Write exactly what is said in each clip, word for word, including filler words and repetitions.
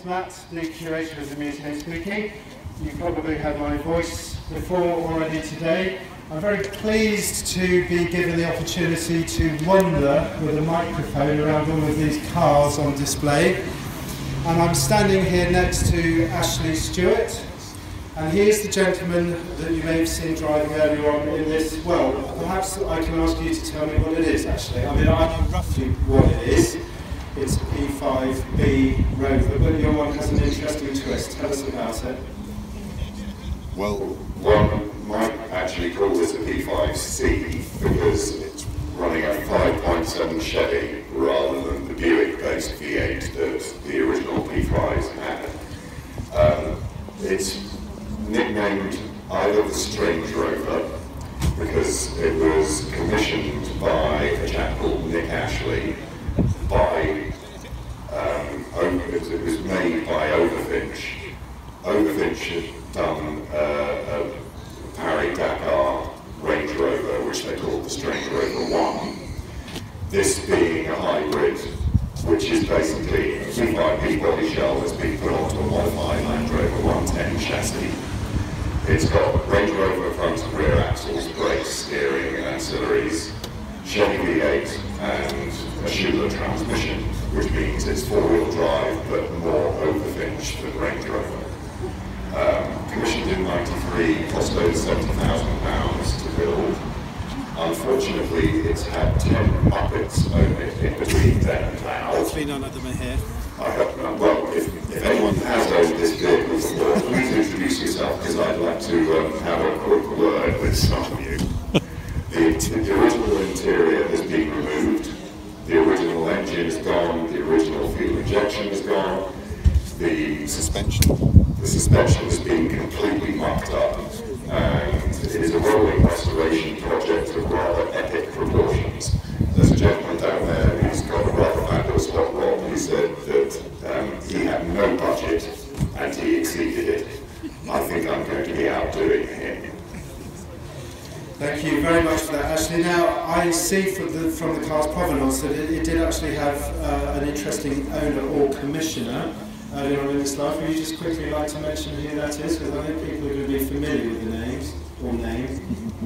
is Matt, the curator of the Museum Spooky. You've probably heard my voice before already today. I'm very pleased to be given the opportunity to wander with a microphone around all of these cars on display. And I'm standing here next to Ashley Stewart, and he's the gentleman that you may have seen driving earlier on in this. Well, perhaps I can ask you to tell me what it is, actually. I mean, I know roughly what it is. It's a P five B Rover, but your one has an interesting twist. Tell us about it. Well, one might actually call this a P five C because it's running a five point seven Chevy rather than the Buick-based V eight that the original P fives had. Um, it's nicknamed either the Strange Rover because it was commissioned by a chap called Nick Ashley by, um, it was made by Overfinch. Overfinch had done uh, a Paris-Dakar Range Rover, which they called the Strange Rover one. This being a hybrid, which is basically a P five B body shell that's been put onto a modified Land Rover one ten chassis. It's got Range Rover front and rear axles, brakes, steering and ancillaries, Chevy V eight and a Schuler transmission, which means it's four-wheel drive but more Overfinch than Range Rover. Um, commissioned in ninety-three, cost over seventy thousand pounds to build. Unfortunately, it's had ten Muppets own it in between then and now. Hopefully none of them are here. I hope not. Well, if, if anyone has owned this vehicle before, please introduce yourself because I'd like to um, have a quick word with some of you. The, the original interior has been removed. The original engine is gone. The original fuel injection is gone. The suspension, the suspension has been completely mucked up, and it is a rolling restoration project of rather epic proportions. There's a gentleman down there who's got a rather fabulous hot rod. He said that um, he had no budget and he exceeded it. I think I'm going to be outdoing him. Thank you very much for that, Ashley. Now, I see from the, from the car's provenance that it, it did actually have uh, an interesting owner or commissioner earlier on in its life. Would you just quickly like to mention who that is? Because I think people are going to be familiar with the names, or names.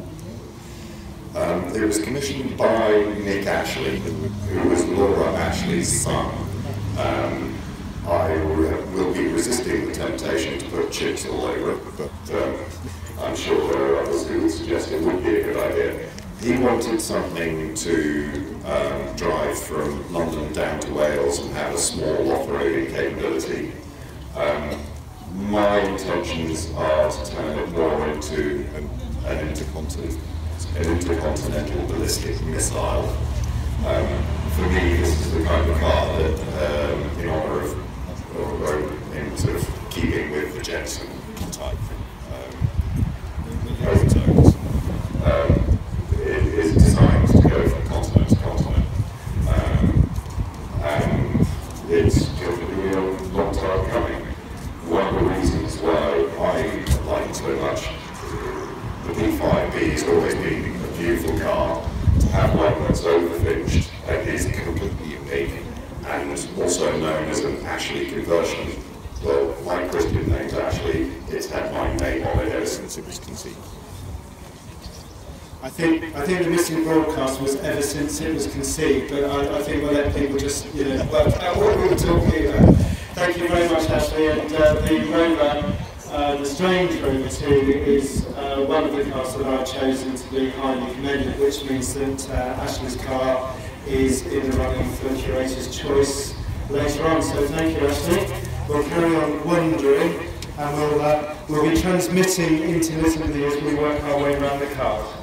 Um, it was commissioned by Nick Ashley, who was Laura Ashley's son. Um, I will be resisting the temptation to put chips all over it, but um, I'm sure there are others who would suggest it would be a good idea. He wanted something to um, drive from London down to Wales and have a small off-roading capability. Um, my intentions are to turn it more into an, an, intercontinental, an intercontinental ballistic missile. Um, for me, this is the kind of car that, um, in honour of, or, or in sort of keeping with the Jetson type um, overtones. Um, It is designed to go from continent to continent, um, and it's going to be a long time coming. One of the reasons why I like it so much, the P five B has always been a beautiful car. To have one that's overfinished and is completely unique, and also known as an Ashley conversion. Well, my Christian name's Ashley, it's had my name on it ever since it was conceived. I think I think the missing broadcast was ever since it was conceived, but I, I think we'll let people just you know work out what we were talking about. Thank you very much, Ashley. And uh, the Rover, uh, the Strange Rover two, is uh, one of the cars that I've chosen to be highly commended, which means that uh, Ashley's car is in the running for curator's choice later on. So thank you, Ashley. We'll carry on wandering, and we'll uh, we'll be transmitting intermittently as we work our way around the car.